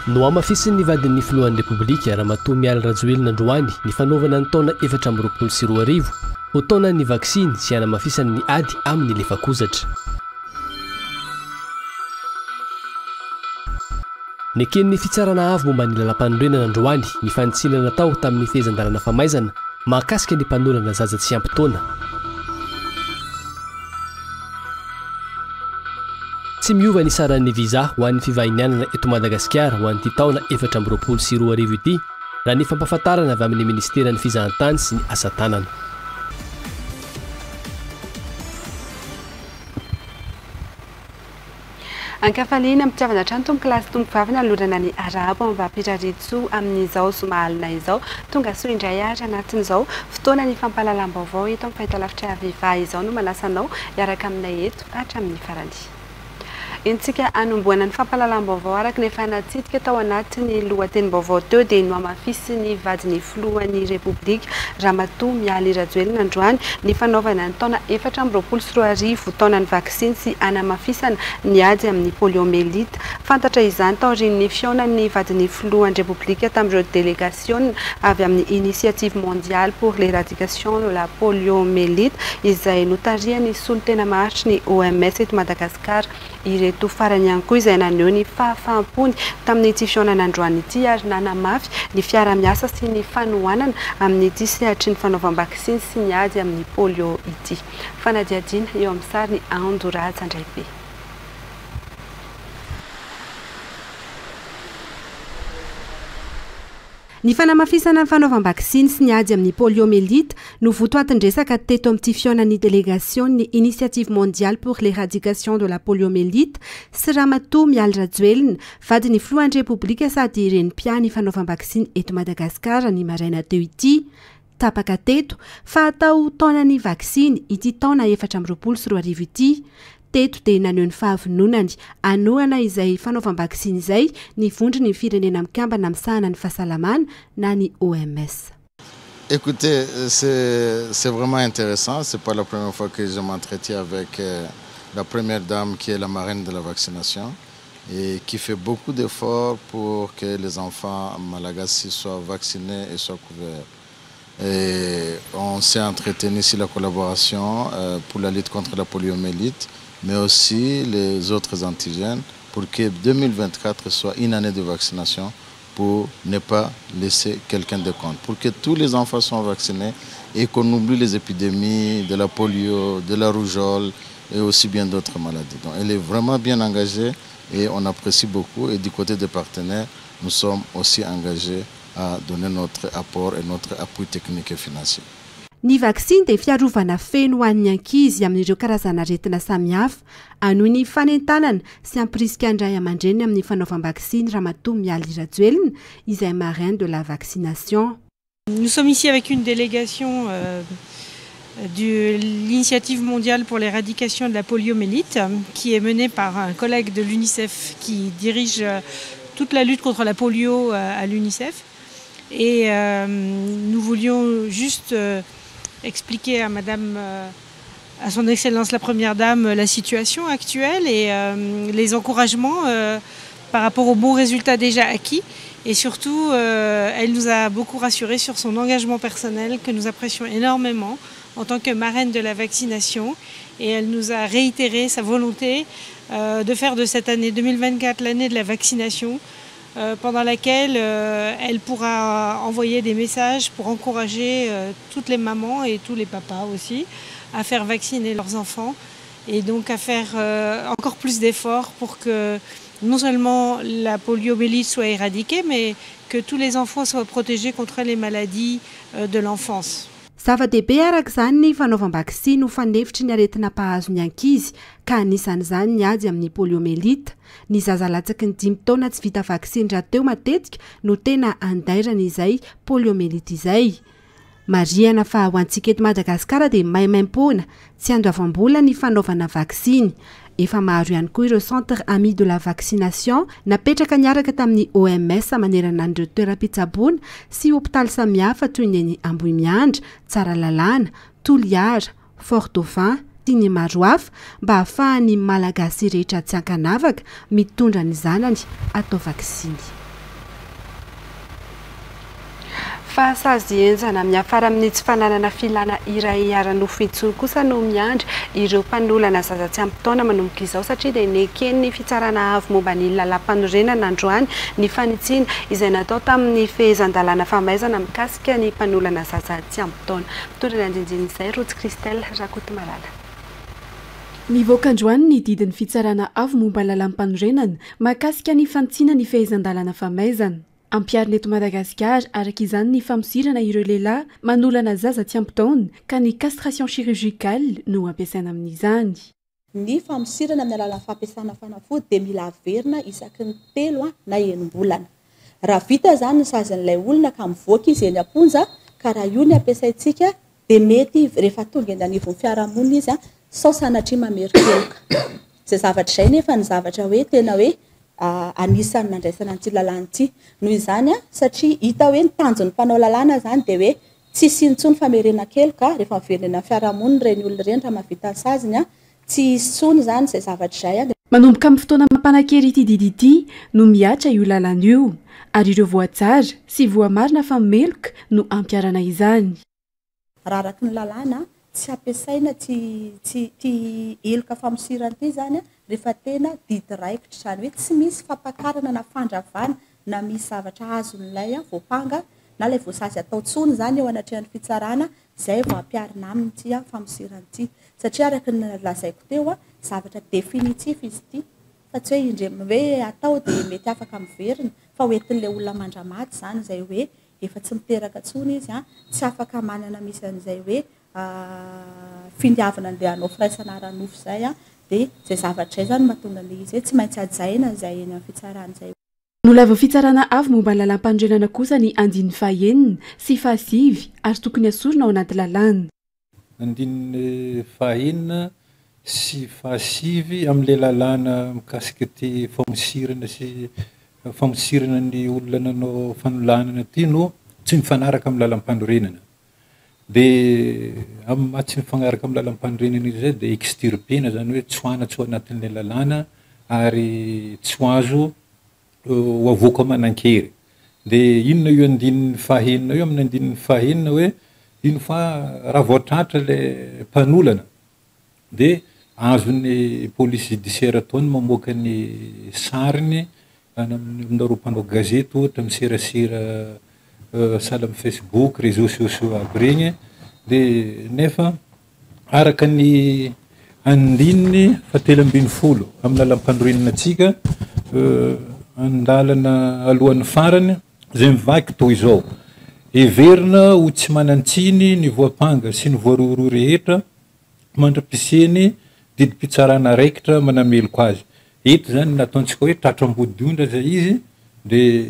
no amafisiny vadin'ny filohan'ny repoblika Ramatoa Mialy Rajoelina Androany ny fanaovana ny taona 2024 ho taona ny vaksiny sy hanamafisany ny ady amin'ny lefakozatra. Ny eken'ny fitsarana avy momba ny lalam-panorenana Androany ny fanitsinana natao tamin'ny fehezan-dalana famaizana mahakasika ny mpanolana zaza tsy ampy taona. Tsy miova ny saran'ny visa ho an'ny fivahinianana eto Madagasikara ho an'ity taona 2024 ity raha ny fampahafantarana avy amin'ny ministeran'ny fizahantany sy ny asa tanana. Ankafaliana mpitiavana trano tombo kilasy tombo vavina lorana ny arabo ambapitraritso amin'izao somalina izao tonga soa indray ary anatin'izao fotoana ny fampahalalam-baovao eto amin'ny fahitalavitra Viva izao no manasanao iaraka aminay eto hatramin'ny farany. Intsika anomboana ny fampahalalam-baovao araka ny fanatsidika tao anatin'ny lohatenim-baovao teo dia no amafisiny vadiny filohan'ny repoblika Ramatoa Mialy Rajoelina Androany ny fanaovana ny taona 2024 taona ny vaksiny sy anamafisana ny ady amin'ny poliomelite. Fantatra izany taorian'ny fihaonan'ny vadiny filohan'ny repoblika tamin'ireo délégation avy amin'ny initiative mondiale pour l'éradication de la poliomelite izay notarian'ny solotena maharitra ny OMS eto Madagasikara. Ireto farany ihany koa izay naneho ny fahafahampony tamin'ity fihaonana androany ity ary nanamafy ny fiara-miasa sy ny fanohanana amin'ity sehatry ny fanaovam-baksiny sy ny ady amin'ny polio ity. Fanadiadiana eo amin'ny sary ny Andoraza Andraibe. Ny fanamafisana ny fanaovam-baksiny sy ny ady amin'ny poliomelite no votoatin-dresaka teto amin'ity fihaonan'ny délégation ny initiative mondiale pour l'éradication de la poliomelite sy Ramatoa Mialy Rajoelina vadiny filohan'ny repoblika sady renim-pia ny fanaovam-baksiny eto Madagasikara ny maraina teo ity. Tapaka teto fa atao taona ny vaksiny ity taona 2024 ity. Teto dia naneho ny fahavinonany anohana izay fanaovam-baksiny izay ny vondrony firenena mikambana misahana ny fahasalamana na ny OMS. Écoutez, c'est vraiment intéressant. C'est pas la première fois que je m'entretiens avec la première dame qui est la marraine de la vaccination et qui fait beaucoup d'efforts pour que les enfants malagasy soient vaccinés et soient couverts. Et on s'est entretenu sur la collaboration pour la lutte contre la poliomyélite, mais aussi les autres antigènes pour que 2024 soit une année de vaccination pour ne pas laisser quelqu'un de compte, pour que tous les enfants soient vaccinés et qu'on oublie les épidémies de la polio, de la rougeole et aussi bien d'autres maladies. Donc elle est vraiment bien engagée et on apprécie beaucoup, et du côté des partenaires, nous sommes aussi engagés à donner notre apport et notre appui technique et financier. Ny vaksiny dia fiarovana feno ho an'ny ankizy amin'ireo karazana aretina samihafa anohy ny fanentanana sy ampirisika andray aman-dreny amin'ny fanaovam-vaksiny Ramatoa Mialy Rajoelina izay marraine de la vaccination. Nous sommes ici avec une délégation de l'initiative mondiale pour l'éradication de la poliomyélite qui est menée par un collègue de l'UNICEF qui dirige toute la lutte contre la polio à l'UNICEF. Et nous voulions juste expliquer à Madame, à son Excellence la Première Dame, la situation actuelle et les encouragements par rapport aux bons résultats déjà acquis. Et surtout, elle nous a beaucoup rassurés sur son engagement personnel que nous apprécions énormément en tant que marraine de la vaccination. Et elle nous a réitéré sa volonté de faire de cette année 2024 l'année de la vaccination, pendant laquelle elle pourra envoyer des messages pour encourager toutes les mamans et tous les papas aussi à faire vacciner leurs enfants et donc à faire encore plus d'efforts pour que non seulement la poliomyélite soit éradiquée, mais que tous les enfants soient protégés contre les maladies de l'enfance. Zava-dehibe araka izany ny fanaovam-baksiny ho fanefitry ny aretina mpahazo ny ankizy ka anisan'izany ny ady amin'ny poliomelite. Ny zaza latsaky ny 5 taona tsy vita vaksiny rahateo matetika no tena andairana izay poliomelite izay. Mariana fa ho antsika eto Madagasikara dia maimaim-poana tsy andoavam-bola ny fanaovana vaksiny. Efa maro ihany koa ireo centre ami de la vaccination napetraka niaraka tamin'ny OMS manerana an'ireo toeram-pitsaboana sy hôpitaly samihafa toy ny Ambohimiandra, Tsaralalàna, Toliara, Fort Dauphin sy ny maro hafa mba ahafahan'ny malagasy rehetra tsy ankanavaka mitondra ny zanany atao vaksiny. fa sazy enjana miafara amin'ny tsy fananana filana iray aranofo intsony kosa no miandry ireo mpanolana zaza tsy ampy taona manomboka izao satria dia nekeny ny fitsarana avy momba ny lalam-panorenana androany ny fanitsiana izay natao tamin'ny fehezan-dalàna famaizana mikasika ny mpanolana zaza tsy ampy taona. Mitondra ny andinindin'izay Rotsy Christelle Rakoto Malala. Mivoaka androany ny didin'ny fitsarana avy momba lalam-panorenana mahakasika ny fanitsina ny fehezan-dalàna famaizana. Ampiarina eto Madagasikara araka izany ny famosirana ireo lehilahy manolana zaza tsy ampy taona ka ny castration chirurgicale no ampiasaina amin'izany. Ny famosirana amin'ny alalan'ny fampiasana fanafody dia mila averina isaky ny 3 na 9 bolana. Raha vita zany ny sazan'ilay olona ka mivoaka izy eny am-ponja ka raha io ny ampiasaintsika dia mety rehefa tonga eny anivon'ny fiarahamonina izy sao sanatria mamerikeloka. Izay zavatra izay nefa ny zavatra hoe tena hoe anisany nandraisana an'ity lalàna ity. Noho izany satria hita hoe ny tanjon'ny mpanao lalàna zany dia hoe tsisy intsony famerenan-keloka rehefa miverina amin'ny fiarahamonina ireny olona ireny raha mahavita ny saziny tsy intsony zany izay zavatra izay. Manomboka amin'ny fotoana mampanan-kery ity didy ity no miatra io lalàna io ary ireo voatsara sy voamarina fa meloka no ampiarana izany. Raha araka ny lalàna tsy ampiasaina ty eloka famosirana ity zany rehefa tena didy raikitra zany hoe tsy misy fampakarana na fandravana na misy zavatra azon'ilay voapanga na ilay voasazy atao tsony zany eo anatrehan'ny fitsarana izay vao ampiarina aminy ity famosirana ity satria araka ny lazaiko teo zavatra définitif izy ity fa tsy hoe indremy hoe atao dia mety afaka miverina fa hoentin'ilay olona mandramaty zany izay hoe efa tsy miteraka tsony izy tsy afaka manana misy an'izay hoe findiavana andeha hanao firaisana aranofo izay dia izay zavatra izay zany mahatonga an'izy tsy maintsy hajaina izay eny amin'ny fitsarana izay. Nolavin'ny fitsarana avy momba ny lalam-panorenana kosa ny andininy fahaenina sy fahasivy ary tokony asorina ao anaty lalàna. Andininy fahaenina sy fahasivy amin'ilay lalàna mikasika ty famosirana sy famosirana ny olona nanao fanolanana ty no tsy mifanaraka amin'ny lalam-panorenana. Dia amin'ny maha tsy mifanaraka amin'ny lalam-panorenana izy zay dia extirpena zany hoe tsoana tsy ao anatin'ilay lalàna ary tsy ho azo ho avoaka manan-kery. Dia inona io andininy fahaenina io amin'ny andininy fahaenina hoe ino fa raha voatratra ilay mpanolana dia azon'ny police judiciaire ataony mamoaka ny sariny aminareo mpanao gazety ohatra miserasera sahala amin'ny Facebook, réseaux sociaux aby regny dia nefa araka ny andininy 720 amin'ny lalam-panorenana antsika andalana alohan'ny farany izay mivaky toy izao heverina ho tsy manantsiny ny voapanga sy ny voaroaroa rehetra mandra-piseny didim-pitsarana raikitra manameloko azy. Eto zany nataontsika hoe tratram-bodiondra zay izy dia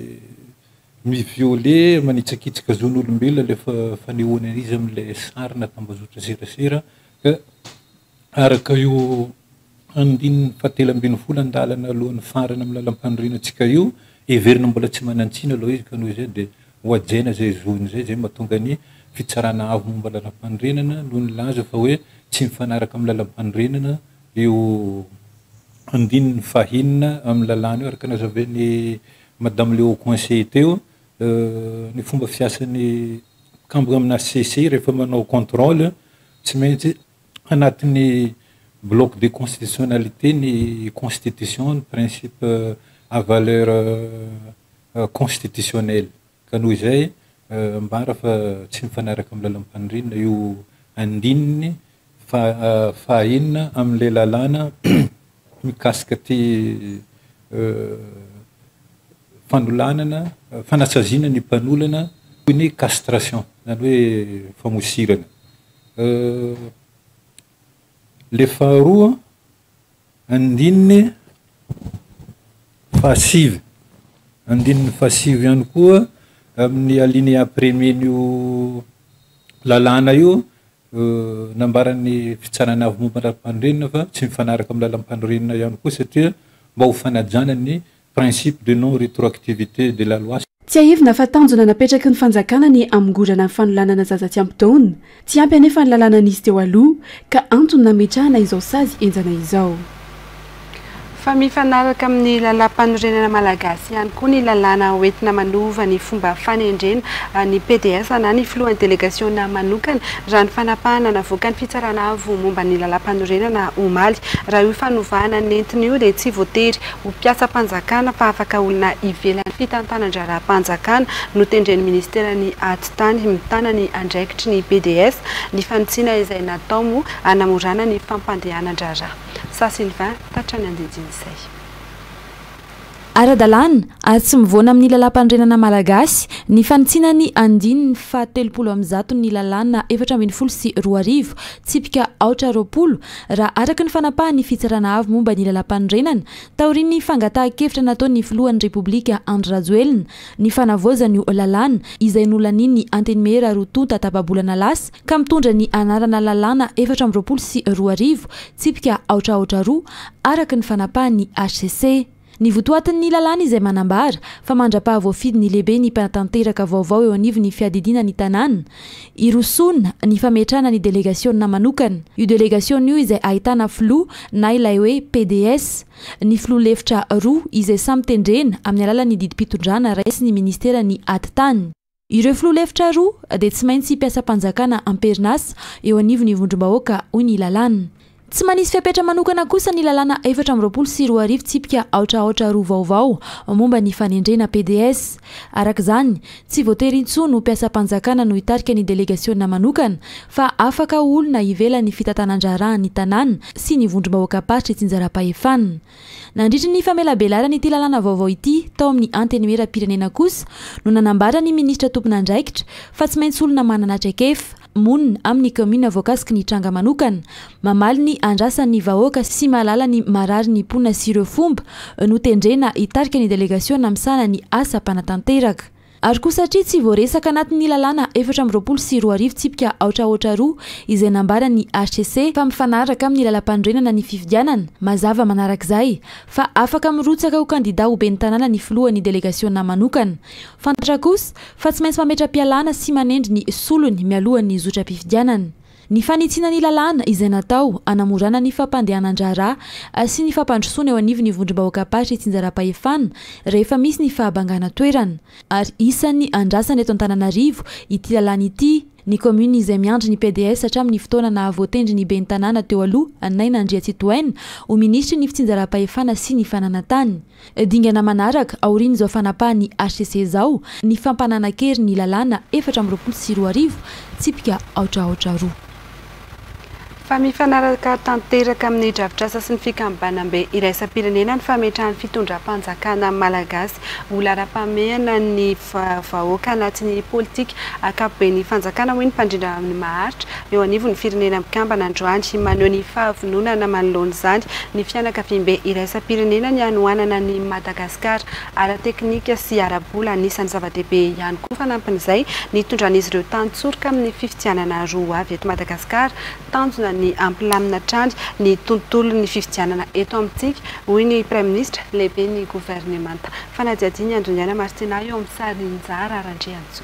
miviole manitsakitsaka zon'olombelona ilay fanehoana izy amin'ilay sarina tambazotra serasera ka araka io andininy 720 andalana alohan'ny farana amin'ny lalam-panorenantsika io heverina mbola tsy manantsina aloha izy ka noho izay dia hoajaina zay zony zay mahatonga ny fitsarana avy momba lalam-panorenana no nilaza fa hoe tsy mifanaraka amin'ny lalam-panorenana io andininy fahaenina amin'ny lalàna io araka nazavain'ny madame Léo Conseil teo ny fomba fiasan'ny kambona amina CC rehefa manao contrôle tsy maintsy anatin'ny bloc de constitutionnalité ny constitution ny principe à valeur constitutionnelle ka noho izay mbara fa tsy mifanaraka amin'ny lalam-panorenana io andininy fahaenina amin'ilay lalàna mikasika ty fanolanana fanasaziana ny mpanolana toy ny castration zany hoe famosirana. Le faharoa andininy fahasivy andininy fahasivy ihany koa amin'ny alinéa premier n'io lalàna io nambaran'ny fitsarana avy momba lalam-panorenana fa tsy mifanaraka amin'ny lalam-panorenana ihany koa satria mba ho fanajana ny principe de non rétroactivité de la loi. Tsy ahivina fa tanjona napetraky ny fanjakana ny amongorana ny fanolanana zaza tsy ampy taona tsy ampy anefa ny lalàna nisy teo aloha ka antony nametrahana izao sazy enjana izao. fa mifanaraka amin'ny lalam-panorenana malagasy ihany koa ny lalàna hoentina manova ny fomba fanendrena ny PDS na ny filohan'ny délégationna manokana raha ny fanapahana navoaka ny fitsarana avo momba ny lalam-panorenana omaly raha io fanovana nentiny io dia tsy voatery ho mpiasa-panjakana fa afaka olona ivelan'ny fitantanan-draram-panjakana no tendren'ny ministera ny atitany mitana ny andraikitry ny PDS ny fanotsiana izay natao moa hanamorana ny fampandehanan-drara sa Sylvain tatrany andijin'izay ara-dalàna ary tsy mivoana amin'ny lalam-pandrenana malagasy ny fanotsiana ny andiny fa 30 ny lalàna 412 tsipika 420 raha araka ny fanapahan'ny fitsarana avy momba ny lalam-pandrenana taorian'ny fangatahakevitra nataon'ny filohan'ny repoblika Andry Rajoelina ny fanavoazan'io lalàna izay nolanin'ny antenimera rotonta tapabolana lasa ka mitondra ny anarana lalàna 412 tsipika 402 araka ny fanapahan'ny HCC. Ny votoatin'ny lalàna izay manambara fa mandrapahavoafidy ny lehibe ny mpanatanteraka vaovao eo anivon'ny fiadidina ny tanàna irosona ny fametrana ny délégationna manokana io délégation io izay ahitana filoha na ilay hoe PDS ny filoha lefitra roa izay samy tendrena amin'ny alalan'ny didim-pitondrana raisy ny ministera ny atitany ireo filoha lefitra roa dia tsy maintsy mpiasa-panjakana amperinasa eo anivon'ny vondrom-bahoaka hoy ny lalàna. Tsy manisy fiapetra manokana kosa ny lalàna 412 tsipika 402 vaovao momba ny fanendrena PDS. Araka izany, tsy voatery intsony no mpiasa-panjakana no hitarika ny délégationna manokana fa afaka olona ivelan'ny fitantanan-draharahan'ny tanàna sy ny vondrom-bahoaka paritra tsinjara-pahefanana. Nandritra ny famelabelarana ity lalàna vaovao ity tao amin'ny antenimera-pirenena kosa no nanambara ny ministra tompon'andraikitra fa tsy maintsy olona manana traikefa monina amin'ny commune voakasiky ny tranga manokana mamaly ny andrasan'ny vahoaka sy mahalala ny marary ny mponina sy ireo fomba no tendrena hitarika ny délégationna misana ny asa mpanatanteraka ary koa satria tsy voaresaka anatin'ny lalàna 412 tsipika 402 izay nambara ny HCC fa mifanaraka amin'ny lalam-pandrenana ny fifidianana mazava manarak'izay fa afaka mirotsaka ho kandida ho ben'ny tanàna ny filohan'ny délégationna manokana fantatra kosa fa tsy maintsy mametra-pialana sy manendry ny solony mialohan'ny zotra-pifidianana. Ny fanitsiana ny lalàna izay natao hanamorana ny fampandehanan-draharaha sy ny fampandrosoana eo anivon'ny vondrom-bahoaka paritra tsinjara-pahefana rehefa misy ny fahabangana toerana ary isan'ny andrasana eto Antananarivo ity lalàna ity ny commune izay miandry ny PDS hatramin'ny fotoana nahavoatendry ny ben'ny tanàna teo aloha Naina Andriatsitohaina ho ministry ny fitsinjara-pahefana sy ny fananantany. Dingana manaraka aorian'izao fanapahan'ny HCC zao ny fampananakery ny lalàna 412 tsipika 402. Fa mifanaraka tanteraka amin'ny drafitrasa sy ny fikambanam-be iraisam-pirenena ny fametrahany fitondram-panjakana malagasy ho lara-pamehana ny vahoaka anatin'ny politika akapoben'ny fanjakana hoy ny mpandrindra amin'ny maharitra eo anivon'ny firenena mikambana androany maneho ny fahavononana manoloana izany ny fianakaviam-be iraisam-pirenena ny hanohanana ny Madagasikara ara-teknika sy ara-bola anisan'ny zava-dehibe ihany koa fanampin'izay ny tondran'izy ireo tantsorika amin'ny fifidianana roa avy eto Madagasikara tanjona ny ampilamina trany ny tontolo ny fifidianana eto amintsika hoy ny Prime Ministre lehibe ny gouvernemanta fanadiadiny Androniana Martina eo amin'ny sarinjara arandreanjo.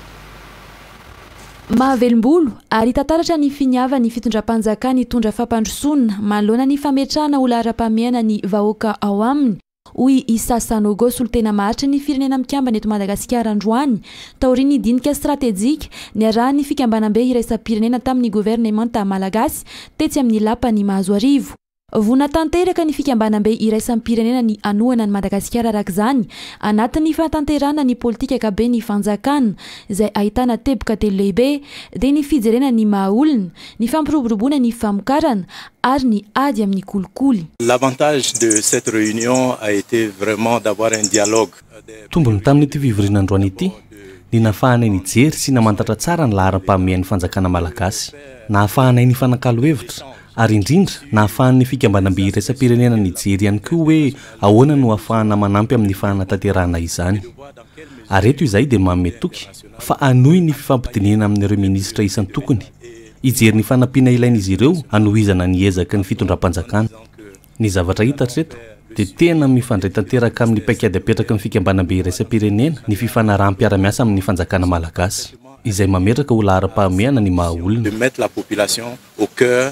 Mahavelombolo ary tantaratra ny finiava ny fitondram-panjakana hitondra fampandrosoana manoloana ny fametrahana ho lara-pamehana ny vahoaka ao aminy hoy Issa Sanogo solotena maharitra ny firenena mikambana eto Madagasikara androany taorian'ny dinika stratégique ny arahan'ny fikambanam-be iraisam-pirenena tamin'ny gouvernemanta malagasy tetsy amin'ny lapany mahazo arivo. Vona tanteraka ny fikambanam-be iraisam-pirenena ny anohana ny Madagasikara arak'izany anatin'ny fantanterana ny politika akabe ny fanjakana izay ahitana teboka telo lehibe dia ny fijerena ny mahaolona ny fampiroboroboana ny famokarana ary ny ady amin'ny kolikoly. L'avantage de cette réunion a été vraiment d'avoir un dialogue. Tombony tamin'ity fivorian'androany ity ny nahafahanay nijery sy namantatra tsara ny laharam-pamehan'ny fanjakana malagasy nahafahanay ny fanakalo hevitra ary indrindra nahafahan'ny fikambanam-be iraisam-pirenena nijery ihany koa hoe ahoana no ahafahana manampy amin'ny fanantanterahana izany ary eto izay dia mametoky fa anohy ny fifampidinena amin'ireo ministra isan'ny tokony ijery ny fanampiana ilain'izy ireo anohizana ny ezaka ny fitondram-panjakana. Ny zavatra hitatra eto dia tena mifandray tanteraka amin'ny paikady apetraka ny fikambanam-be iraisam-pirenena ny fifanarahanm-piara-miasa amin'ny fanjakana malagasy izay mametraka ho laharam-pahamehana ny mahaolona. De mettre la population au cœur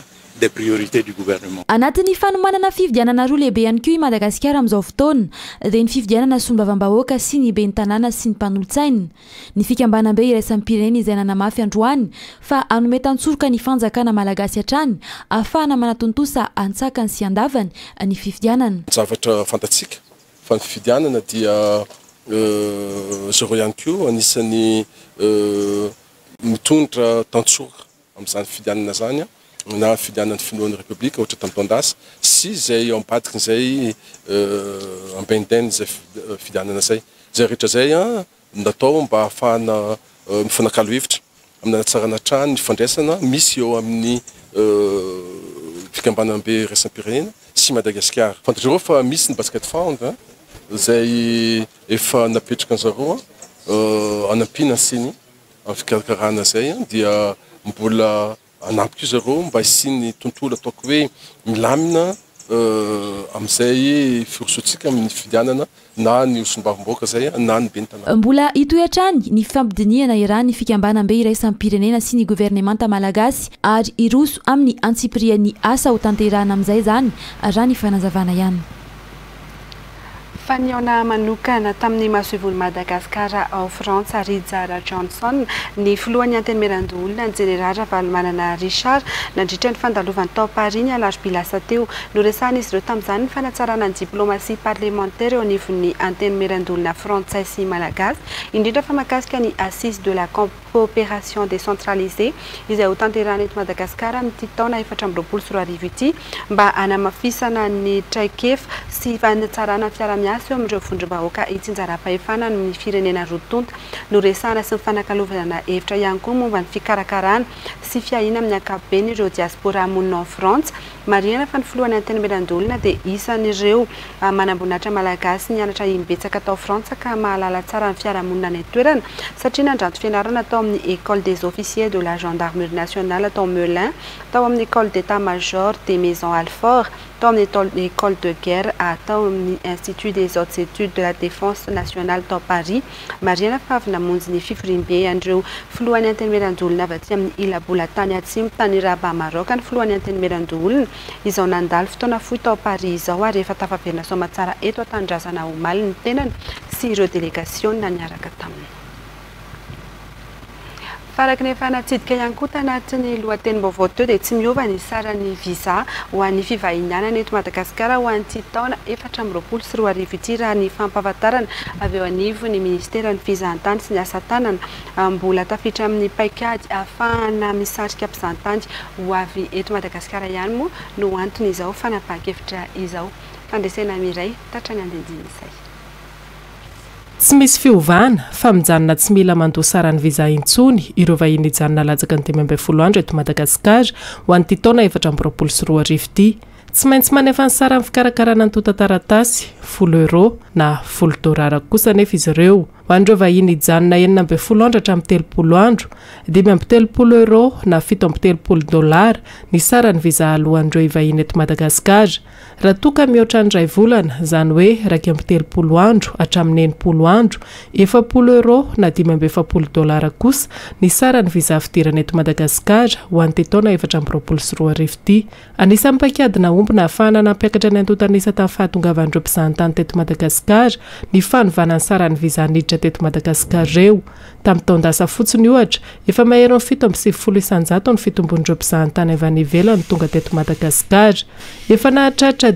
des priorités du gouvernement. Anatin'ny fanomanana fividianana roa lehibe ihany koa i Madagasikara amin'izao fotoana dia ny fividianana sombavambahoaka sy ny ben'ny tanàna sy ny mpanolotsaina. Ny fikambanam-be iraisan'ny pirenena izay nanamafy androany fa hanome tantsoroka ny fanjakana malagasy hatrany ahafahana manatontosa antsakany sy andavany ny fividianana. Zavatra fantatsika fa ny fividianana dia zareo ihany koa anisan'ny mitondra tantsoroka amin'izany fividianana zany na fividianana ny filohan'ny République ohatra tamin'ny taondasa sy izay ao ambadiky izay ambendainy izay fividianana zay. Zay rehetra zay natao mba ahafahana mifanakalo hevitra amin'ny anatsarana trano ny fandraisana misy eo amin'ny fikambanam-be raisam-pirenena sy Madagasikara. Fantatrareo fa misy ny basket fund izay efa napetraka an'zareo anampina siny amin'ny fikarakarana zay dia mbola anampy zareo mba hisiny tontolo ataoko hoe milamina amin'izay firosotsika amin'ny fividianana na ny osombavamboaka zay na ny ben'ny tanàna. Mbola hitoetrany ny fifampidiniana irany ny fikambanam-be iraisan'ny pirenena sy ny governemanta malagasy ary iroso amin'ny antsipirian'ny asa ho tanterahana amin'izay zany raha ny fanazavana ihany. Faniona manokana tamin'ny mahasoivon'ny Madagasikara ao Frantsa Rizara Johnson ny filohan'ny antenimieran-dolona ny General Valmanana Richard nandritra ny fandalovan'ny tao Paris ny alarobia lasa teo no resahana izy ireo tamin'izany ny fanatsarana ny diplomatie parlementaire eo anivon'ny antenimieran-dolona frantsay sy malagasy indrindra fa mahakasika ny assise de la coopération décentralisée izay ho tanterahana eto Madagasikara amin'ity taona 2024 ity mba hanamafisana ny traikefa sy fanatsarana fiara-miasa eo amin'ireo vondrom-bahoaka itsinjara-pahefana amin'ny firenena rotonta no resahana sy ny fanakalovana hevitra ihany koa momba ny fikarakarana sy fiahina amin'ny ankapobeny ireo diaspora monina ao Frantsa. Marihana fa ny filohan'ny antenimieran-dolona dia isan'ireo manamboninahitra malagasy nianatra imbetsaka tao Frantsa ka mahalala tsara ny fiarahamonina ny toerana satria nandranto fianarana tao amin'ny école des officiers de la gendarmerie nationale tao Melun, tao amin'ny école d'état-major des maisons Alfort, tao amin'ny école de guerre tao amin'ny institut des hautes études de la défense nationale tao Paris. Marihana fa avy namonjy ny fifirimbe andreo filohan'ny antenimieran-dolona avy aty amin'ny ilabola tany atsimo tany Rabat Maroc ny filohan'ny antenimieran-dolona izao nandalo fotoana fohy tao Paris izao ary efa tafaverina somatsara eto atandrazana omaly ny tenany sy ireo délégation niaraka taminy. Faraky nefa natsidika ihany koa tanatin'ny lohatenim-baovao teo dia tsy miova ny saran'ny visa ho an'ny fivahinianana eto Madagasikara ho an'ity taona 2024 ity raha ny fampahafantarana avy eo anivo ny ministera ny fizahantany sy ny asa tanana mbola tafiditra amin'ny paikady ahafahana misarika mpizahatany ho avy eto Madagasikara ihany moa no antony izao fanapahan-kevitra izao. Fandresena miray tatrany andendiny izay. Tsy misy fiovana fa mijanona tsy mila mandoa sarany viza intsony ireo vahiny hijanona latsaka ny 10 andro eto Madagasikara ho an'ity taona 2024 ity. Tsy maintsy manefa ny sara amin'ny fikarakarana ny tota-taratasy €10 na $10 kosa nefa izy ireo. Ho an'ireo vahiny hijanona 12 andro hatramin'ny 30 andro, €10 na $730 ny sarany viza alohan'ireo hivahiny eto Madagasikara. Raha toka mihoatra ny iray volana, izany hoe raika amin'ny 30 andro hatramin'ny 90 andro, €70 na $700 kosa ny sarany viza fidirana eto Madagasikara ho an'ity taona 2024 ity. Anisan'ny paikady naombona ahafahana nampiakatra ny antotanisa tamin'ny fahatongavan'ireo mpizahantany teto Madagasikara ny fanovana ny sarany viza niditra teto Madagasikara ireo. Tamin'ny taondasa fotsiny ohatra, efa mahery 7.70 isanjato ny fitombon'ireo mpizahantany avy any ivelany tonga teto Madagasikara. Efa nahatratra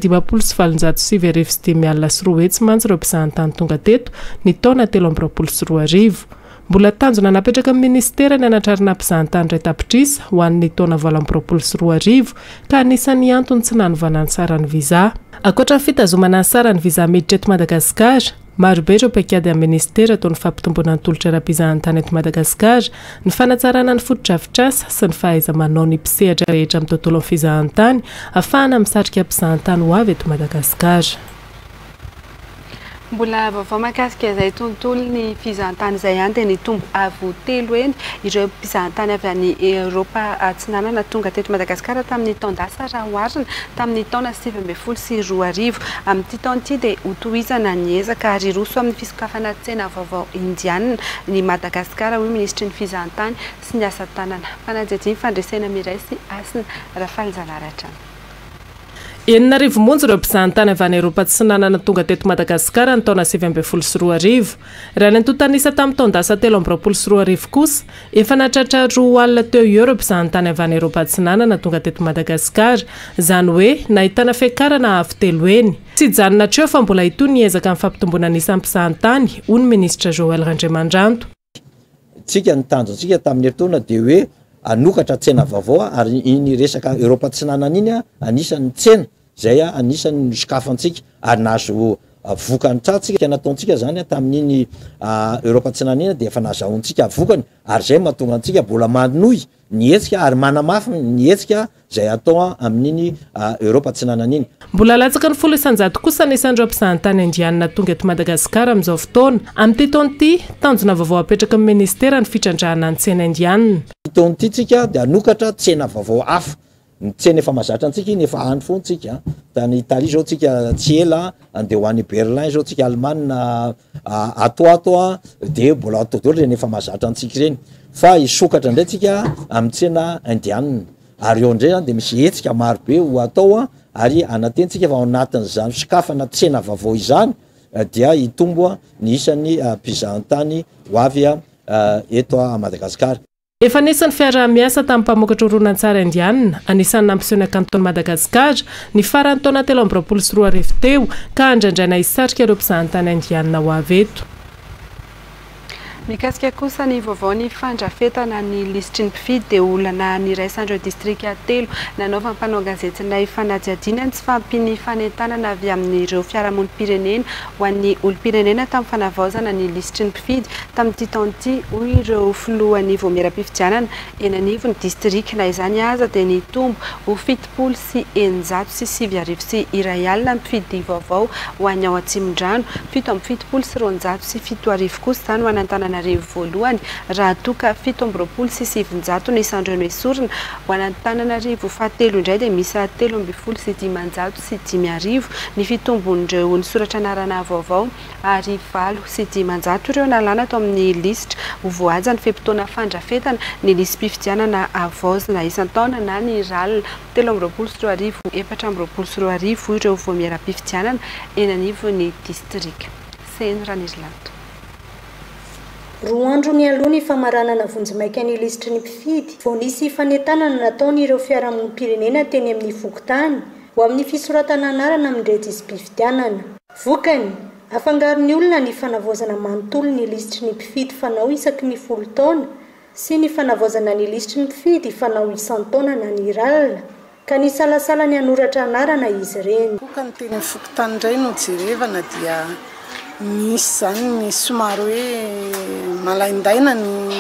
5.7 hetsy mantsy ireo mpizahantany tonga teto ny taona 2024. Mbola tanjona napetraka amin'ny ministera ny anatrarana mpizahantany iray tapitrisa ho an'ny taona 2024 ka anisan'ny antony tsy nanovana ny sarany viza. Ankoatra ny fitazomana ny sarany viza miditra eto Madagasikara, marobe ireo paikady amin'ny ministera toy ny fampitombona ny tolotra ara-pizahantany eto Madagasikara, ny fanatsarana ny fotodrafitrasa sy ny fahaiza-manao ny mpisehatra rehetra amin'ny tontolo ny fizahantany ahafahana misarika mpizahantany ho avy eto Madagasikara. mbola vaovao mahakasika izay tontolo ny fizahantany izay ihany dia ny tombo avo telo eny ireo mpizahantany avy any Eropa atsinanana tonga teto Madagasikara tamin'ny taondasa raha oharina tamin'ny taona 2024 amin'ity taona ity dia hotohizana ny ezaka ary roso amin'ny fisokafana tsena vaovao indiana ny Madagasikara hoy ministry ny fizahantany sy ny asa tanana fanajajiny fandresena miray sy asina Rafael Zalaratra. Enina arivo monja ireo mpizahantany avy any Eropa tsy nanana tonga teto Madagasikara ny taona 2024 raha ny antontanisa tamin'ny taondasa 2024 kosa efa nahatratra 2 alina teo ireo mpizahantany avy any Eropa tsy nanana tonga teto Madagasikara izany hoe nahitana fiakarana avo telo eny tsy janona hatreo fa mbola itony ny ezaka amin'ny fampitomboana anisan'ny mpizahantany hoy ny ministra Joël Randriamandrando. Tsika ny tanjontsika tamin'ny herintaona dia hoe anokatra tsena vaovao ary iny resaka Eropa tsy nanana iny anisan'ny tsena zay anisan'ny sokafantsika ary nazo vokany tsika nataontsika zany tamin'iny Eropa tsy nanana dia efa nazahoantsika vokany ary zay mahatonga antsika mbola mandinohy ny hetsika ary manamafy ny hetsika zay atao amin'iny Eropa tsy nanana iny. Mbola latsaka ny 10% kosa anisan'ireo mpizahantany indiana tonga eto Madagasikara amin'izao fotoana amin'ity taona ity tanjona vaovao apetraka amin'ny ministera ny fitrandrahana ny tsena indiana. Taona ity tsika dia anokatra tsena vaovao hafa ny tsena efa mahazatra antsika iny efa any foana tsika tany Italia zao tsika tsy ela andeha ho any Berlin zao tsika Allemagne ato dia mbola atao daholo reny efa mahazatra antsika ireny fa isokatra indray tsika amin'ny tsena indiana ary eo indray dia misy hetsika maro be ho atao ary anatentsika fa ao anatin'izany sokafana tsena vaovao izany dia hitombo ny isan'ny mpizahantany ho avy eto a Madagasikara. Efa nisan'ny fiara-miasa tamin'ny mpamokatra horonan-tsary indiana anisan'ny nampisehoana kantona Madagasikara ny farany taona 2024 teo ka andraindraina hisarika ireo mpizahantany indiana ho avy eto. Mikasika kosa ny vaovao ny fandrafetana ny lisitry ny mpifidy dia olana niraisandreo distrika telo nanaova mpanao gazetinay fanadihadiana tsy fampiny fanentanana avy amin'ireo fiarahamonim-pirenena ho an'ny olom-pirenena tamin'ny fanavaozana ny lisitry ny mpifidy tamin'ity taona ity hoy ireo filohan'ny voameram-pifidianana eny anivony distrika na izany aza dia ny tombo ho 700 sy 900 sy 2 alina mpifidy vaovao ho an'ny ao Atsimon-drano 770 sy 200 sy 7 kosa izany ho an'Antananarivo voalohany raha toka 720 sy 700 ny isandreo esorina ho an'Antananarivo fahatelo indray dia misy 13 sy 500 sy 500 ny fitombon'ireo ny soratra anarana vaovao ary 7 sy 500 ireo nalana tao amin'ny lisitra ho voaja ny fepitoana fandrafetana ny lisy mpifidianana avaozina isan-taona na ny ralina 320 sy 420 ireo voameram-pifidianana eny anivon'ny distrika. Seny Ranirlato. Roa andro mialoha ny famaranana vonjimaika ny lisitry ny mpifidy vao nisy fanentanana nataon'ireo fiarahamonim-pirenena teny amin'ny vokotany ho amin'ny fisoratana anarana amin'ny rejisy-mpifidianana. Vokany afangaron'ny olona ny fanavaozana manontolo ny lisitry ny mpifidy fanao isaky ny 10 taona sy ny fanavaozana ny lisitry ny mpifidy fanao isan-taona na ny ralina ka ny salasala ny anoratra anarana izy ireny. Vokany teny vokotany indray no jerevana dia misy zany ny somary hoe malaindaina ny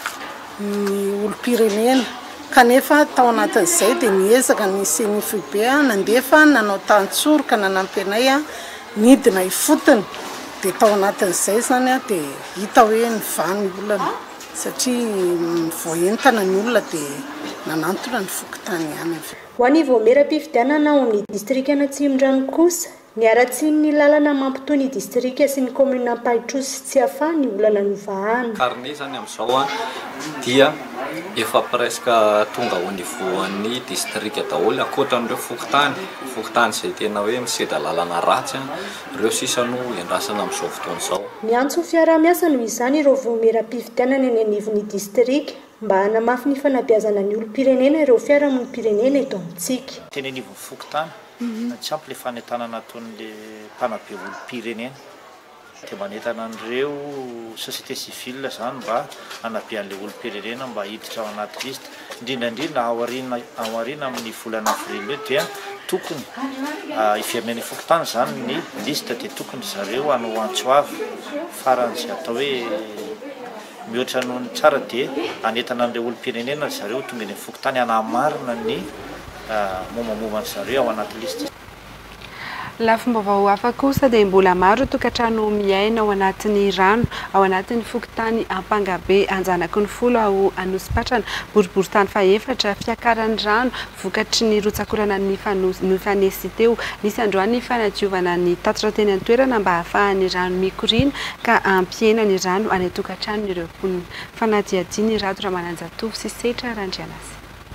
olom-pirenena kanefa tao anatin'izay dia niezaka ny CNFB nandefa nanao tantsoroka nanampy anay nidina ifotony dia tao anatin'izay zany dia hita hoe nivany olona satria voentana ny olona dia nanantona ny vokotany ihany. Ho an'ny voameram-pifidianana ao amin'ny distrika Atsimon-drano kosa niaratsiny ny lalana mampitohy ny distrika sy ny commune Ampahitrosy tsy afahany ny olana novahana. Karne zany amin'izao dia efa presque tonga ho nivoan'ny distrika daholo ankoatran'ireo fokotany izay tena hoe miseda lalana ratsy ireo sisa no iandrasana amin'izao fotoana izao. Miantso fiara-miasa noho izany ireo voameram-pifidianana eny anivon'ny distrika mba hanamafy ny fanabeazana ny olom-pirenena ireo fiarahamonim-pirenena eto amintsika. Teny anivon'ny fokotany tsy ampy le fanentanana ataon'le mpanabe olom-pirenena dia manentana an'ireo société civile zany mba hanabean'le olom-pirenena mba hiditra ao anaty lista indrindrandrindra ao aoriana amin'ny volana avril eo dia tokony ifiamin'ny fokotany zany ny lista dia tokony zareo hanao antsoavy faran'izay atao hoe mihoatra noho ny tsara dia anentana an'ireo olom-pirenena zareo tonga ny fokotany hanamarina ny mombamomban zareo ao anaty lista. Lafombaovao hafa kosa dia mbola maro tokantrano miaina ao anatin'ny rano ao anatin'ny fokontany Ampangabe anjanaky ny folo ao Anosipatrana boriboritany faefatra fiakaran'ny rano vokatry ny rotsakorana ny fanesy teo nisy androany fanadiovana ny tatitra teny an-toerana mba hahafahan'ny rano mikorina ka ampiena ny rano any tokantrano ireo mponina fanadiadiany Rado Ramananjatovo sy Setra Randrianasy.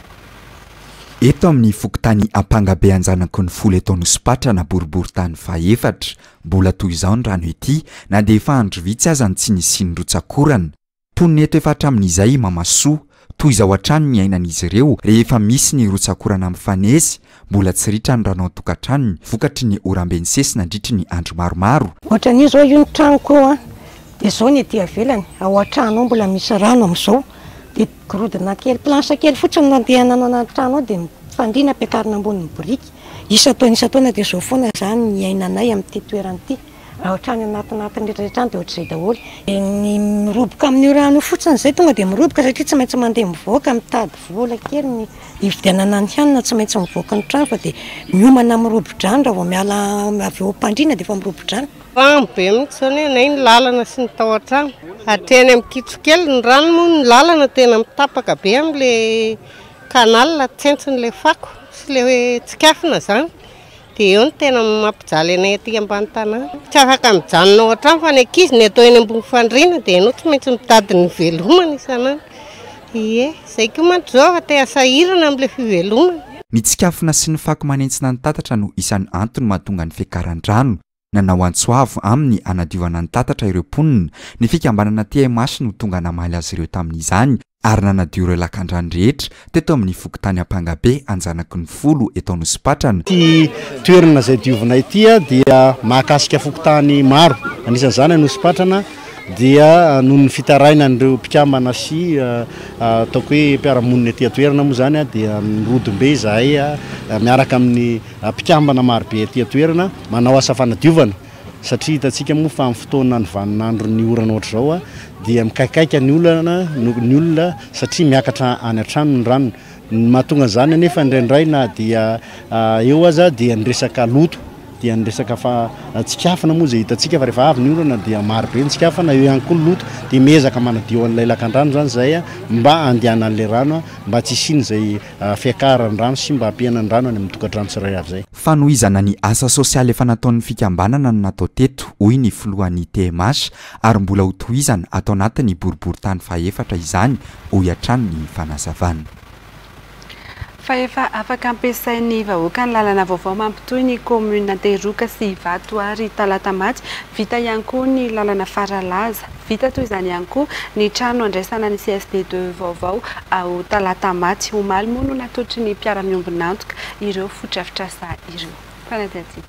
Eto amin'ny fokontany Ampangabe anjanaky ny folo eto Anosipatrana boriboritany faefatra mbola toy izao ny rano ety na dia efa andro vitsy aza ny tsy nisy ny rotsakorana. Poniny eto efa hatramin'izay Mamasoa toy izao hatrany ny ainan'izy ireo rehefa misy ny rotsakorana mifanesy mbola tsy ritra ny rano tokantranony vokatry ny oram-ben'ny sesy nandritry ny andro maromaro. Ohatran'io zao io ny tranoko dia zao ny ety avelany ao an-trano mbola misy rano amin'izao dia gorodona kely planche kely fotsiny nandehanana anaty trano ao dia fandriana ampiakarina ambony biriky isa-taona dia zao foana zany ny ainanay amin'ity toerana ity ohatrany anatinatiny rehetrarehetra dia ohatr'izay daholo ny miroboka amin'io rano io fotsiny zay tonga dia miroboka satria tsy maintsy mandeha mivoaka mitady vola kely ny hividianana ny hanina tsy maintsy mivoaka ny trano fa dia miomana mirobo-drano raha vao miala avy eo am-pandriana dia efa mirobo-drano. Rano be mihitsy zany nay ny lalana sy ny tao an-trano hatreny amin'ny kitsokely ny rano moa ny lalana tena mitapaka be amin'ilay kanala tsentson'ilay fako sy ilay tsikafina zany dia eo ny tena mampijaly anay aty ambany tanàna tsy afaka mijanona ao an-trano fa ny ankizy ny atao eny ambony fandriana dia ianao tsy maintsy mitady ny velomana isanandro. Ie izay koa mantsy zao fa te asahirana amin'ilay fivelomana. Ny tsikafina sy ny fako manentsina ny tatatra no isan'ny antony mahatonga ny fiakaran-drano. Nanao antsoavo amin'ny anadiovana ny tatatra ireo mponina ny fikambanana TMH no tonga namaly azy ireo tamin'izany ary nanadio ireo lakan-drano rehetra teto amin'ny fokontany Ampangabe anjanaky ny folo eto Anosipatrana. Ty toerana izay diovinay ity dia mahakasika fokontany maro anisan'izany Anosipatrana dia noho ny fitarainan'ireo mpikambana sy ataoko hoe mpiaramonina aty atoerana moa zany dia mirodom-be izahay miaraka amin'ny mpikambana marobe aty atoerana manao asa fanadiovana satria hitantsika moa fa amin'ny fotoana ny vaninandro ny orana ohatra zao dia mikaikaika ny olona satria miakatra any an-trano ny rano mahatonga izany anefa indraindray na dia eo aza dia ny resaka loto dia ny resaka tsikafana moa izay hitantsika fa rehefa avy ny orana dia marobe ny tsikafana eo ihany koa ny loto dia miezaka manadio an'ilay lakan-drano zany izay mba andehanana an'ilay rano mba tsy isiny izay fiakaran'ny rano sy mba hampihenan'ny rano any amin'ny tokantrano tsirairay avy izay. Fanohizana ny asa sosialy efa nataon'ny fikambanana no natao teto hoy ny filohan'ny TMH ary mbola ho tohizana atao anatin'ny boriboritany faefatra izany ho hatrany ny fanazavana. Fa efa afaka ampiasain'ny vahoaka ny lalana vaovao mampitohy ny komuna Teroka sy Vatoary Talatamaty vita ihany koa ny lalana Faralaza vita toy izany ihany koa ny trano andraisana ny CSD2 vaovao ao Talatamaty omaly moa no natotry ny mpiara-miombonantoka ireo fodrafitrasa ireo. Fanadady.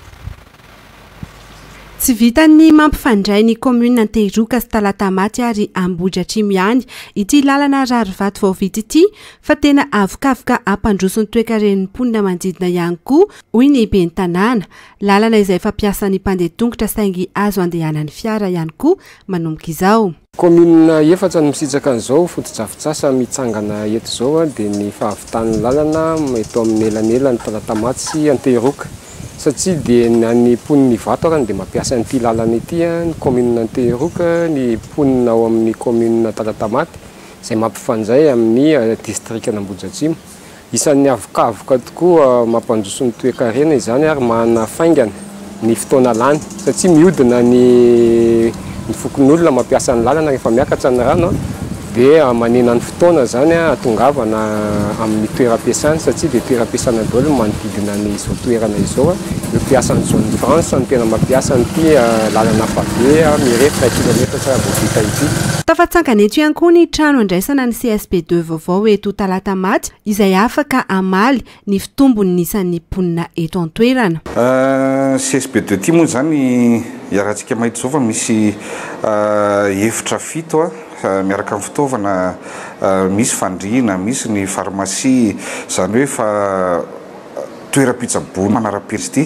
Tsy vitany mampifandray ny komuna Teroka sy Talatamaty ary Amboja Atrimo ihany ity lalana rarivato vao vita ity fa tena avokafoka ampandrosony toekaren'ny mponina manodidina ihany koa hoy ny ben'ny tanàna lalana izay fampiasan'ny mpandeha tongotra saingy azo andehanan'ny fiara ihany koa manomboka izao. Komuna efatra no misitsaka an'izao fotodrafitrasa mitsangana eto izao dia ny fahavitan'ny lalana eto amin'ny elanelany Talatamaty sy Anteroka satria dia ny mponina Vato arany dia mampiasa an'ity lalana ity ny komuna Anteroka ny mponina ao amin'ny komuna Talatamaty izay mampifandray amin'ny distrikta Amboja Atrimo. Isan'ny avokaavoka tokoa mampandroso ny toe-karena izany ary manafaingana ny fotoana lany satria mihodina ny fokon'olona mampiasa ny lalana rehefa miakatra ny rano dia manena ny fotoana zany atongavana amin'ny toeram-piasana satria dia toeram-piasana daholo manodidina ny izao toerana izao eo mpiasan'ny zone France ny tena mampiasa nyity lalana pavé mirefitra kilometra tsara vao vita ity. Tafatsangana eto ihany koa ny trano andraisana ny CSP2 vaovao eto Talatamaty izay afaka amaly ny fitombony isan'ny mponina eto an-toerana. CSP2 ity moa zany iarahantsika mahita zao fa misy efitra fito miaraka amin'ny fitaovana misy fandriana misy ny farmasia zany hoe fa toeram-pitsaboana manara-persity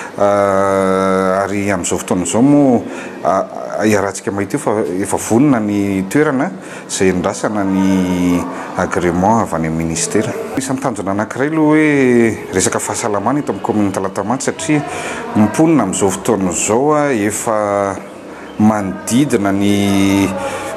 ary amin'izao fotoana izao moa iarahantsika mahita io fa efa vonona ny toerana izay ndrasana ny agrément avy any amin'ny ministera. Misy mitanjona anankiray aloha hoe resaka fahasalamana eto amin'ny commune Talatamaty satria mimponina amin'izao fotoana izao efa manodidina ny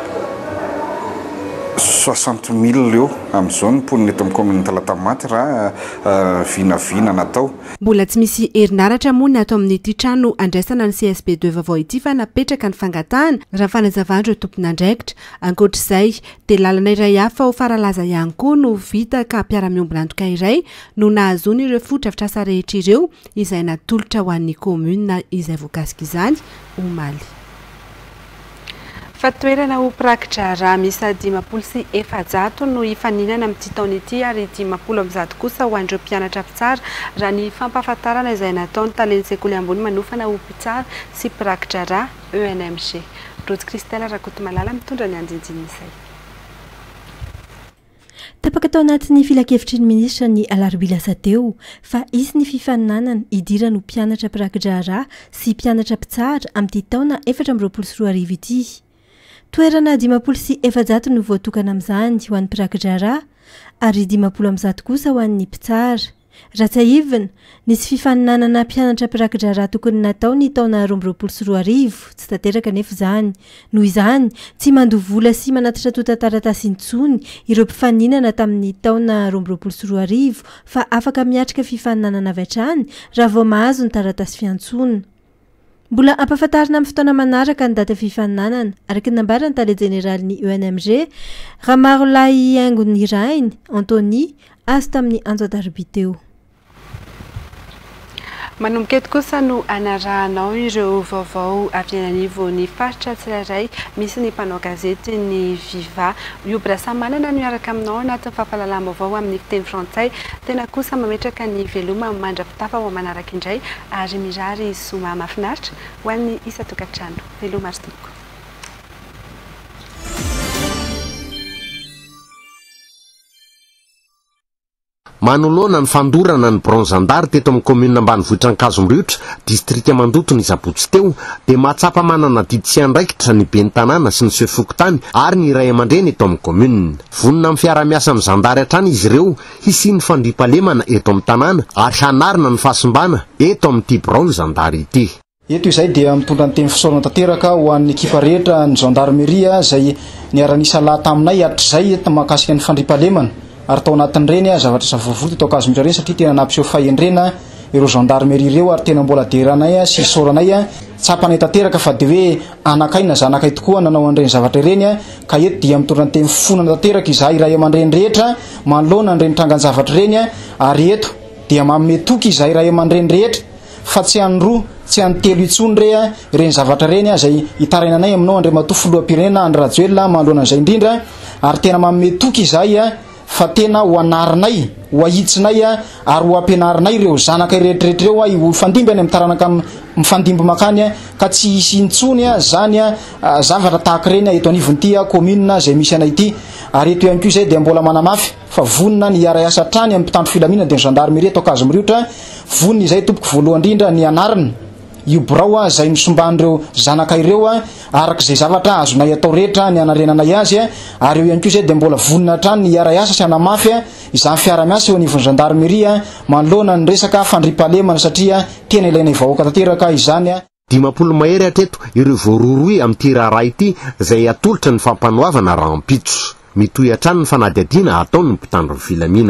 60,000 eo amin'izao ny mponina eto amin'ny commune Talatamaty raha vinavina natao. Mbola tsy misy herinaratra moa ny atao amin'ity trano andraisana ny CSP2 vaovao ity fa napetraka ny fangatahana raha fanazavandro tompon'andraikitra. Ankoatr'izay dia lalana iray hafa ho faralaza ihany koa no vita ka mpiara-miombona antoka iray no nahazony ireo fodrafitrasa rehetra ireo izay natolotra ho an'ny commune izay voakasika izany omaly. Fatoerana ho prakitra raha misy 500 no hifaninana amin'ity taona ity ary 500 kosa ho an'ireo mpianatra mpitsara raha ny fampahafantarana izay nataony taleny sekoly ambony manofana ho mpitsara sy prakitra raha ENMG. Rose Christelle Rakotomalala mitondra ny andinjiny izay. Tapaka tao anatin'ny filakevitry ny minisitra ny alarobia lasa teo fa isy ny fifaninanana idira no mpianatra prakitra raha sy mpianatra mpitsara amin'ity taona 2024 ity. Toerana 500 no voatokana amin'izany ho an'ny prakitra raha ary 500 kosa ho an'ny mpitsara. Raha tsy ahivina, nisy fifaninanana mpianatra prakitra raha tokony natao ny taona 2024 tsy tanteraka nefa izany. Noho izany, tsy mandovola sy manatitra tota-taratasy intsony ireo mpifaninana tamin'ny taona 2024 fa afaka miatrika fifaninanana avy hatrany raha vao mahazo ny taratasy fiantsonana. Mbola ampahafantarina amin'ny fotoana manaraka ny data fifaninanana araka ny nambarany tale jeneraly ny ENMG raha maro lahy haingony rainy Anthony azo tamin'ny anjodarobia teo. Manomboka eto kosa no anarahanao ireo vaovao avy ananivo ny faritra tsirairay misy ny mpanao gazety ny Viva Iobra samy manana no miaraka aminao anatin'ny fampahalalam-baovao amin'ny fiteny frantsay tena kosa mametraka ny veloma mandrapitafa ho manaraka indray ary mirary soma mahafinaritra ho an'ny isa-tokantrano. Veloma ary tomoko. Manoloana ny fandorana ny bronzandary teto amin'ny commune ambanivohitra ny Kazomriotra distrika Mandoto ny Zabotsy teo dia mahatsapa manana didy sy andraikitra ny ben'ny tanàna sy ny seho fokontany ary ny ray aman-dreny eto amin'ny commune. Vonona amin'ny fiara-miasa amin'ny zandary hatrany izy ireo hisiany fandriampahalemana eto amin'ny tanàna ary hanarina ny fahasimbana eto amin'ity bronzandary ity. Eto izay dia mitondra ny teny fisaorana tanteraka ho an'ny ekipa rehetra ny gendarmeria izay niara-nisa lahy taminay hatrizay mahakasika ny fandriampahalemana. Ary tao anatin'ireny zavatra savovoty tao Kazomriotra ireny satria tena nampiseho fahendrena ireo gendarmerie ireo ary tena mbola deranay sy soranay tsapanay tanteraka fa dia hoe anakaina zanakay tokoa nanao an'ireny zavatra ireny ka eto dia mitondra ny teny fonana tanteraka izahay iray aman-dreny rehetra manoloana an'ireny trangan-javatra ireny ary eto dia manome toky izahay iray aman-dreny rehetra fa tsy any roa tsy any telo intsony ireny zavatra ireny izay hitarainanay aminao Andriamato filoham-pirenena Andry Rajoelina manoloana an'izay indrindra ary tena manome toky izahay fa tena ho anarinay ho ahitsinay ary ho ampianarinay ireo zanakay rehetrarehetra ireo ho fandimby any amin'ny taranaka mifandimby makany ka tsy hisy intsony zany zavatra tahaka ireny eto anivon'ity commune izay misy anay ity. Ary eto ihany koa izay dia mbola manamafy fa vonona ny iara-asa trany amin'ny mpitandro filaminana dia ny gendarmerie eto Kazomriotra vonona izay tompoko voalohany indrindra ny anarina io brao izay nisomban'ireo zanakay ireo arak'izay zavatra azonay atao rehetra ny anarenanay azy ary eo ihany koa izay dia mbola vonona hatrany ny iara-asa sy anamafy izany fiara-miasa eo anivon'ny gendarmerie manoloana ny resaka fandriampahalemana satria tena ilainay vahoaka tanteraka izany. 10 mahery hatreto ireo voaroroy amin'ity raharaha ity izay atolotra ny fampanoavana rahampitso mitohy hatrany ny fanadihadiana ataony ny mpitandro ny filaminana.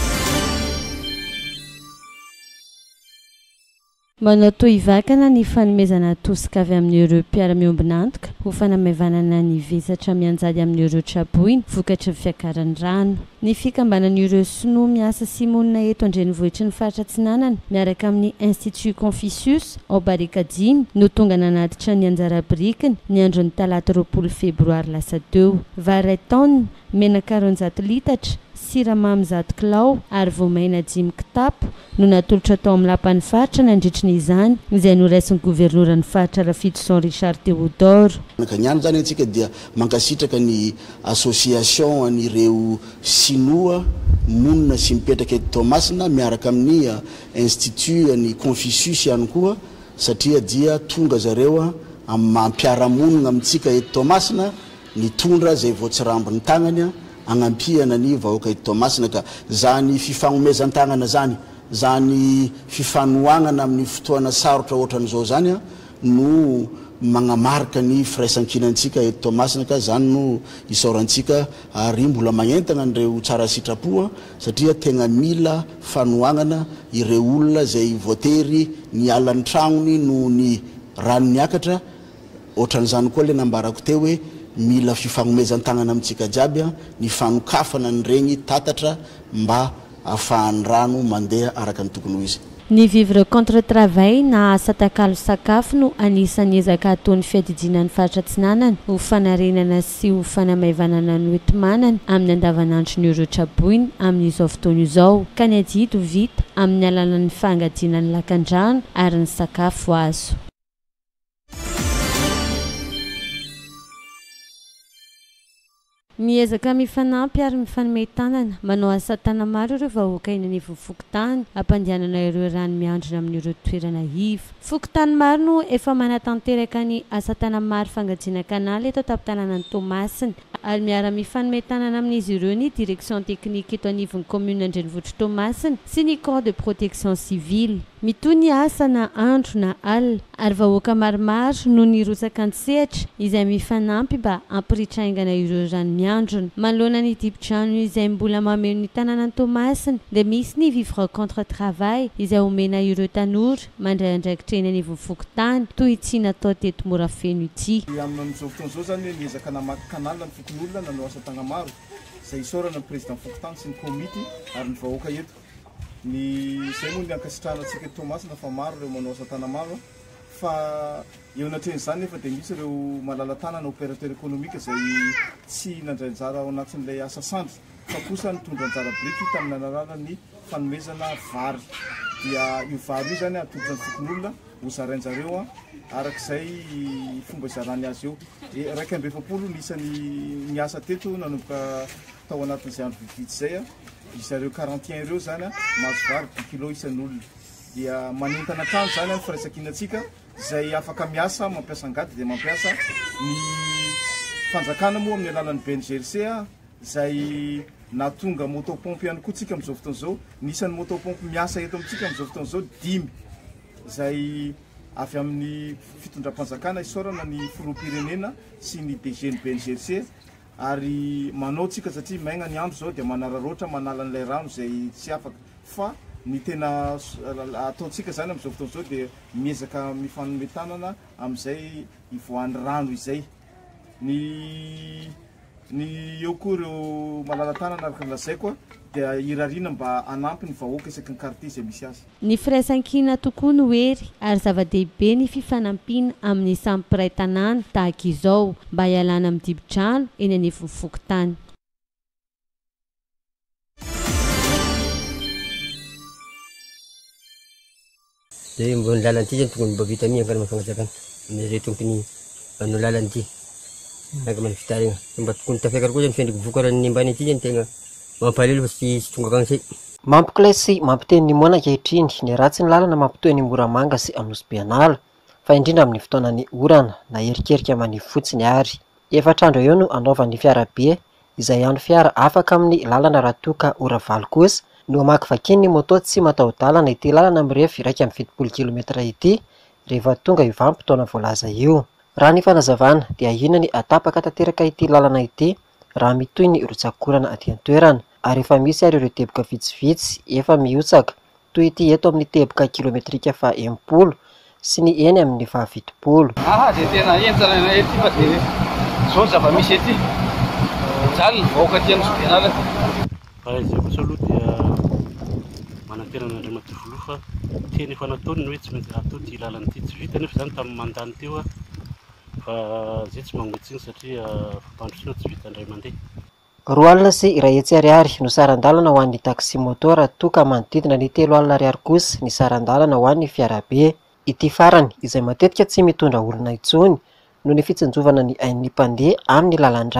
Manao toy vakana ny fanomezana tosika avy amin'ireo mpiara-miombona antoka ho fanamavanana ny vesatra mianjady amin'ireo traboiny vokatry ny fiakaran'ny rano. Ny fikambanan'ireo sinoa miasa sy monina eto andrenivohitry ny faritra Atsinanana miaraka amin'ny Institut Confucius ao Barikadiny no tonga nanatitra ny anjara birikiny ny andron'ny talata 20 febroary lasa teo. Vary taona menaka 40 litatra siramamy 1 kilao ary voamaina 5 kitapo no natolotra tao amin'ny lapan'ny faritra nandritry n'izany izay noraisin'ny governoran'ny faritra Rafidson Richard Théodore. Niany zany antsika dia mankasitraka ny association an'ireo sinoa monina sy mipetraka eto Toamasina miaraka amin'ny institut ny Confucius ihany koa satria dia tonga zareo mampiara-monina amintsika eto Toamasina nitondra zay voatsirambony tagnany agnampiana ny vahoaka eto Toamasina ka zany fifagnomezan-tagnana zany fifanoagnana amin'ny fotoana sarotra ohatran'izao zany no magnamarika ny firaisan-kinantsika eto Toamasina ka zany no isaorantsika ary mbola magnentana an'ireo tsara sitrapo satria tegna mila fanoagnana ireo olona zay voatery niala ny tragnony no ny rano niakatra ohatran'izany koa le nambarako teo hoe mila fifagnomezan-tagnana amintsika jiaby ny fanokafana nyregny tatatra mba ahafahan'ny rano mandeha araka ny tokony ho izy. Ny vivre contre travail na asa takalo sakafo no anisan'ny ezaka ataon'ny fiadidinan'ny faritra Atsinanana ho fanarenana sy ho fanamaivanana ny oetimanana amin'ny andavanandro ny ireo traboiny amin'izao fotoana izao ka ny adidy ho vita amin'ny alalan'ny fangadianan'ny lakan-drano ary ny sakafo azo. Miezaka mifanampy ary mifanome tanana manao asa tana maro ireo vahoaka eny any Fokotany ampandehanana ireo rano miandrona amin'ireo toerana iva. Fokotany maro no efa manatanteraka ny asa tana maro fangadiana kanala eto an-tampon-tanànan'ny Toamasina ary miara mifanome tanana amin'izy ireo ny direction technique eto anivon'ny commune Andrenivohitra Toamasina sy ny corps de protection civile. Mitoy ny asa na andro na alina ary vahoaka maromaro no nirotsaka an-tsehatra izay mifanampy mba hampiritraingana ireo rano miandrona. Manoloana ny dibo-drano izay mbola mameno ny tanànan'ny Toamasina dia misy ny vivre contre travail izay omena ireo tanora mandray andraikitra eny anivon'ny Fokotany toy tsy natao teto Morafeno ity. Amin'izao fotoana izao zany niezaka namaky kanala ny fokon'olona nanao asa tagna maro izay isaorana ny président Fokotany sy ny komity ary ny vahoaka eto. Zay moa ny ankasitrahana antsika eto Toamasina fa maro ireo manao asa tana maro fa eo anatren'izany nefa dia misy ireo malala-tanana opérateur économique zay tsy nandray anjara ao anatin'ilay asa sandry fa kosa nitondra anjara biriky tamin'ny alalan'ny fanomezana vary dia io vary io zany atoditra ny fokon'olona ho zarainjareo arak'izay fomba izarany azy eo. Raika amby efapolo nisan'ny niasa teto nanomboka tao anatin'izay andro vitsivitsy zay zareo 41 ireo zany mahazo vary 10 kilo isan'olona dia manentana trano zany ny firaisan-kinantsika zay afaka miasa mampiasa angady dia mampiasa ny fanjakana moa amin'ny alalan'ny BNGRC zay natonga motopompe ihany koa tsika amin'izao fotoana izao nisan'ny motopompe miasa eto amintsika amin'izao fotoana izao 10 zay avy amin'ny fitondram-panjakana isaorana ny filoham-pirenena sy ny DG ny BNGRC ary manao tsika satria maigna ny andro zao dia manararoatra manala n'ilay rano zay tsy afaka fa ny tena ataontsika zany amin'izao fotoana izao dia miezaka mifanome tanana amin'izay ivoan'ny rano izay ny eo koa ireo malala-tanana araka nylazaiko dia irariana mba hanampy ny vahoaka isaky ny quartier izay misy azy. Ny firaisan-kina tokoa no hery ary zava-dehibe ny fifanampiana amin'ny samy mpiray tanàna tahaka izao mba hialana amin'ny dibo-drano eny anivon'ny Fokotany. Dia mbo ny lalany ity zany tokony mba vita mi ankana mafangatsakana zay tokony no lalany ity aga mana fitarina mba tokony tafiakary koa zany fendriko vokarany ambany ity zany tegna mampalelo fa tsy tonga akagny say. Mampikilay sy mampiteny ny moana ankehitriny ny ratsy ny lalana mampitoy ny Moramanga sy Anosy-Beanala fa indrindra amin'ny fotoanany orana na erikerika manivy fotsiny ary. Efatrandro eo no anaovan'ny fiarabe izay andro fiara afaka amin'ny lalana raha toa ka ora valo kosa no amakivakin'ny moto tsy mataho-dalana ity lalana mirefy 1.70 kilometra ity rehefa tonga io vanim-potoana voalaza io. Raha ny fanazavana dia inona ny atapaka tanteraka ity lalana ity raha mitoy ny rotsakorana aty an-toerana ary efa misy ary ireo teboka vitsivitsy efa miotsaka toy ity eto amin'ny teboka kilometrika fa 10 sy ny eny amin'ny fa 20. Dia tena entsana ety fa dia zao zava-misy ety mijaly ny vahoaka aty Anosy-Beanala. Izay kosa aloha dia manantenana Andriamanitra voaloha fa teny efa nataony hoe tsy maintsy atao ty lalana ity tsy vita nefa zany tamin'ny mandany teo fa zay tsy mangotsiny satria fampandrosoana tsy vita indray mandeha. Roa alina sy iray hetsy ariary no saran-dalana ho an'ny taxi motora toa ka manodidina ny 3 alina ariary kosa ny saran-dalana ho an'ny fiarabe. Ity farany izay matetika tsy mitondra olona intsony no ny fitsinjovana ny ain'ny mpandeha amin'ny lalan-dratsy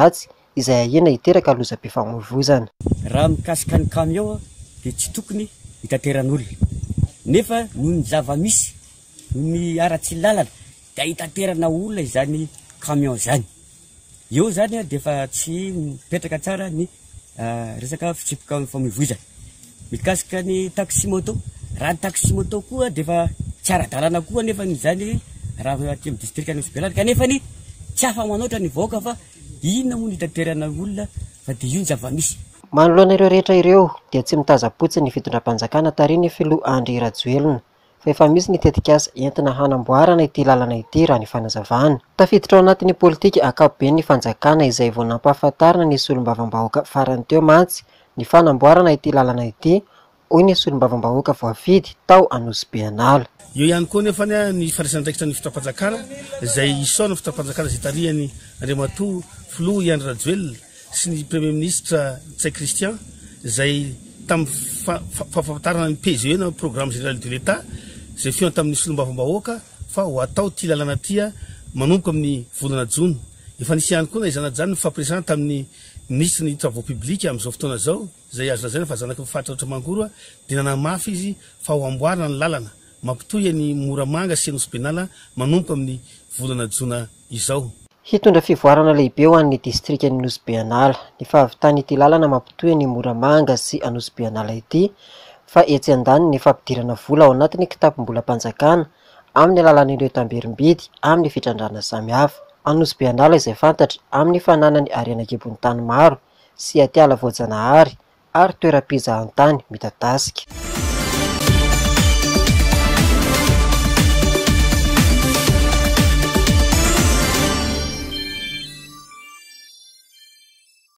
izay ahena hiteraka lozam-pifamoivoizana. Raha mikasika ny camion dia tsy tokony hitateran'olona nefa noho ny zava-misy noho ny aratsy lalana dia hitaterana olona izany camion zany. Eo zany dia efa tsy mipetraka tsara ny resaka fitsipoka famoivoizana. Mikasika ny taxi moto, raha ny taxi moto koa dia efa tsy ara-dalana koa nefa ny zany raha aty amin'ny distrika ny Osibelana kanefa ny tsy afa manoatra ny vahoaka fa inona moa ny hitaterana olona fa dia io ny zava-misy. Manoloana ireo rehetra ireo dia tsy mitaza-potsiny ny fitondram-panjakana tariny filoha Andry Rajoelina fa efa misy ny tetikasa entina hanamboarana ity lalana ity raha ny fanazavana. Tafiditra ao anatin'ny politika ankapobeny ny fanjakana izay vao nampahafantarina ny solombavam-bahoaka farany teo mantsy ny fanamboarana ity lalana ity, hoy ny solombavam-bahoaka voafidy tao Anosibeanala. Eo ihany koa nefa ny farisandraikitra ny fitondram-panjakana izay isaona fitondram-panjakana izay tarihany Andriamatoa filoha Andry Rajoelina sy ny premier ministre Tsay Christian izay tamin'ny fahafantarana ny PGE na programme général de l'État izay fiona tamin'ny solombavam-bahoaka fa ho atao ty lalana tia manomboka amin'ny volana Jona. Efa nisy ihany koa na izanajany ny fampiresana tamin'ny ministre ny travaux publics amin'izao fotoana zao izay azo lazaina fa zanaka faritra Otramangoro dia nanamafy izy fa ho amboarina ny lalana mampitohy ny Moramanga sy Anosibenala manomboka amin'ny volana Jona izao. Hitondra fivoarana lehibe ho an'ny distrika ny Anosibeanala ny fahavitany ity lalana mampitohy ny Moramanga sy Anosibenala ity fa etsy andany ny fampidirana vola ao anatin'ny kitapom-bolam-panjakana amin'ny alalan'ireo tamberim-bidy amin'ny fitrandrana samihafa. Anosibeanala izay fantatra amin'ny fananany harena kibon'ny tany maro sy atiala voajanahary ary toeram-pizahan-tany midadasika.